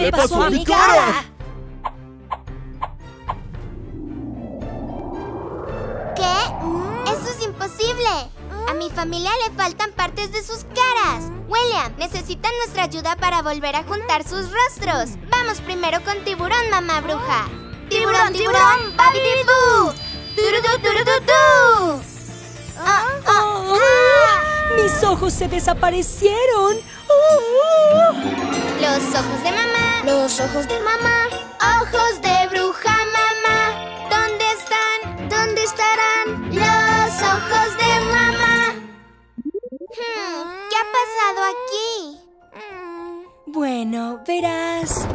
le pasó a mi cara? ¿Qué? ¡Eso es imposible! A mi familia le faltan partes de sus caras. William, necesitan nuestra ayuda para volver a juntar sus rostros. Vamos primero con Tiburón, mamá bruja. ¡Tiburón, tiburón! ¡Babidi-boo! ¡Turudú! ¡Mis ojos se desaparecieron! Los ojos de mamá. Los ojos de mamá. Ojos de bruja, mamá. ¿Dónde están? ¿Dónde estarán? Los ojos de mamá. ¿Qué ha pasado aquí? Bueno, verás.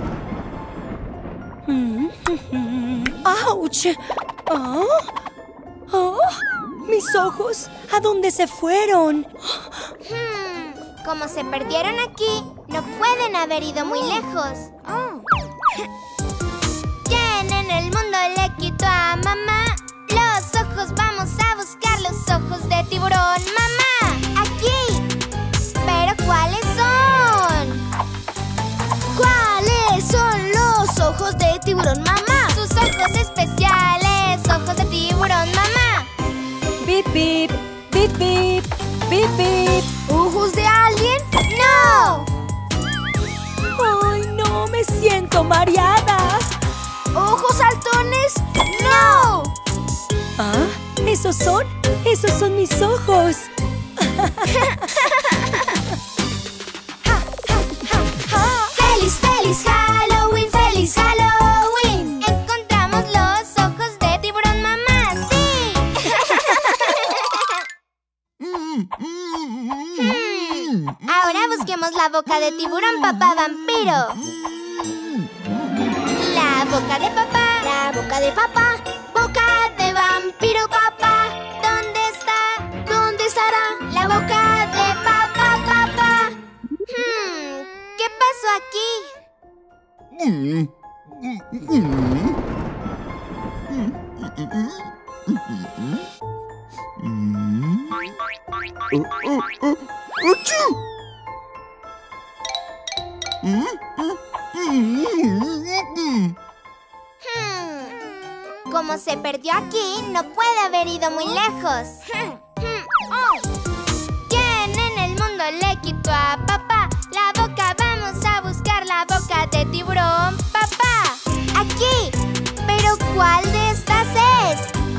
¡Auch! ¿Oh? ¿Oh? ¡Mis ojos! ¿A dónde se fueron? Como se perdieron aquí, no pueden haber ido muy lejos. ¿Quién en el mundo le quitó a mamá los ojos? Vamos a buscar los ojos de tiburón, mamá. Aquí. ¿Pero cuáles son? ¿Cuáles son los ojos de tiburón, mamá? Sus ojos especiales, ojos de tiburón, mamá. ¡Bip, bip! ¡Bip, bip! ¡Bip, bip! ¿Ojos de alguien? ¡No! ¡Ay, no! ¡Me siento mareada! ¿Ojos saltones? ¡No! ¿Ah? ¿Esos son? ¡Esos son mis ojos! ¡Feliz, feliz Halloween! ¡Feliz Halloween! Encontramos los ojos de tiburón, mamá. ¡Sí! Ahora busquemos la boca de tiburón, papá vampiro. La boca de papá. La boca de papá. Boca de vampiro, papá. ¿Dónde está? ¿Dónde estará? La boca de papá, papá. ¿Qué pasó aquí? Como se perdió aquí, no puede haber ido muy lejos. ¿Quién en el mundo le quitó a papá la boca? Vamos a buscar la boca de tiburón, papá. Aquí. ¿Pero cuál de estas es?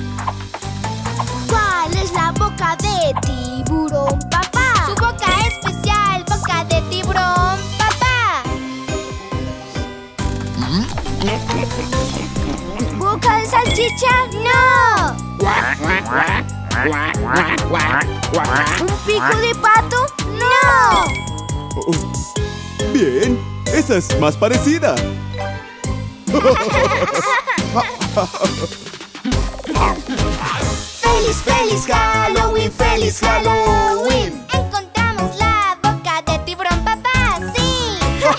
¿Cuál es la boca de tiburón, papá? Su boca especial, boca de tiburón, papá. ¿Boca de salchicha? ¡No! ¿Un pico de pato? ¡No! Bien, esa es más parecida. ¡Feliz, feliz Halloween! ¡Feliz Halloween! Encontramos la boca de tiburón, papá. ¡Sí!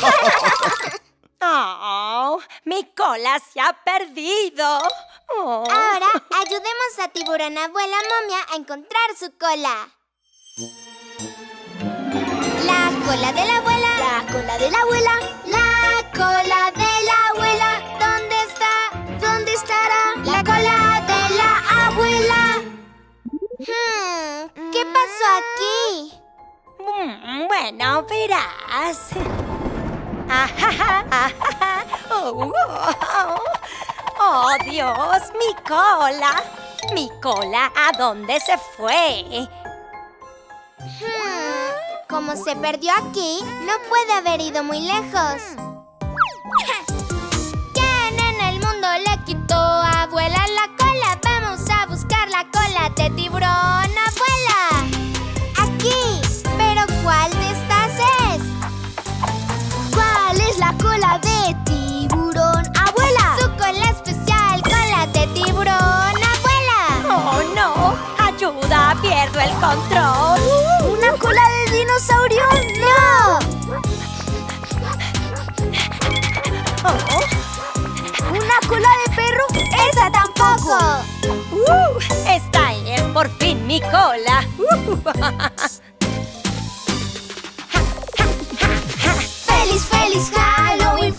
¡Oh! ¡Mi cola se ha perdido! Oh. Ahora ayudemos a tiburón abuela momia a encontrar su cola. La cola de la abuela. La cola de la abuela. La cola de la abuela. ¿Dónde está? ¿Dónde estará? La cola de la abuela. ¿Qué pasó aquí? Bueno, verás. ¡Oh, Dios! ¡Mi cola! ¡Mi cola! ¿A dónde se fue? Como se perdió aquí, no puede haber ido muy lejos. ¿Quién en el mundo le quitó a abuela la cola? Vamos a buscar la cola de tiburón, abuela. Aquí. ¿Pero cuál de estas es? ¿Cuál es la cola de tiburón, abuela? Su cola especial, cola de tiburón, abuela. ¡Oh, no! ¡Ayuda! ¡Pierdo el control! ¿Una cola de dinosaurio? ¡No! Oh. ¿Una cola de perro? ¡Esa tampoco! ¡Esta es por fin mi cola! ¡Feliz, feliz Halloween!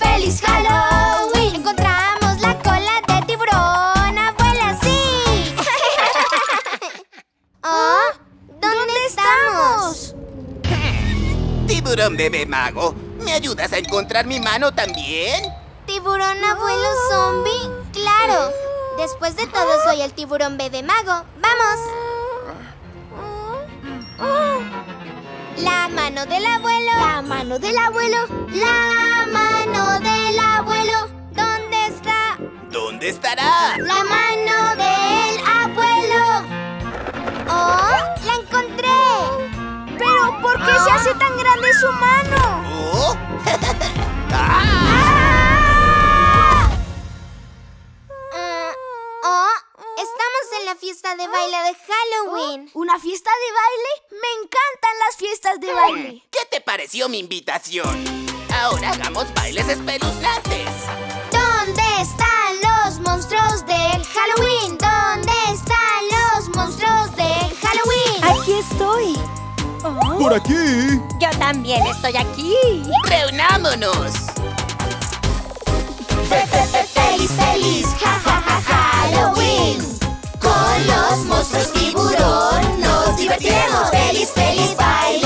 bebé mago. ¿Me ayudas a encontrar mi mano también? ¿Tiburón abuelo zombie? ¡Claro! Después de todo, soy el tiburón bebé mago. ¡Vamos! La mano del abuelo. La mano del abuelo. La mano del abuelo. ¿Dónde está? ¿Dónde estará? La mano del abuelo. ¡Oh! ¡La encontré! ¿Pero por qué se hace tan grande su mano? ¿Oh? Estamos en la fiesta de baile de Halloween. ¿Una fiesta de baile? Me encantan las fiestas de baile. ¿Qué te pareció mi invitación? Ahora hagamos bailes espeluznantes. ¿Dónde están los monstruos de Halloween? ¿Dónde están los monstruos de Halloween? Aquí estoy. Oh, ¡Por aquí! yo también estoy aquí. ¡Reunámonos! ¡Feliz, feliz! ¡Ja, ja, ja, Halloween! Con los monstruos tiburón nos divertiremos. ¡Feliz, feliz baile!